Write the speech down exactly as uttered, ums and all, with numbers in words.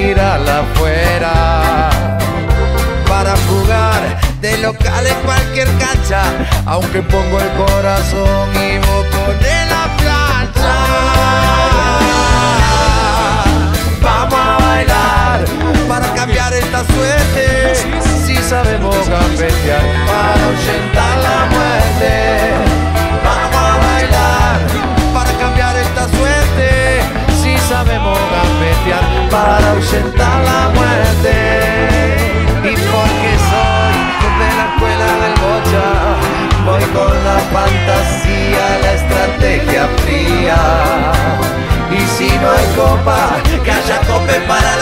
tirarla afuera. Para jugar de local en cualquier cancha, aunque pongo el corazón y vos pones la plancha. Vamos a bailar para cambiar esta suerte, si sabemos gambetear para ahuyentar la muerte. Vamos a bailar para cambiar esta suerte, si sabemos gambetear para ahuyentar la muerte. Y porque soy de la escuela del bocha, voy con la fantasía, la estrategia fría. Y si no hay copa, que haya cope para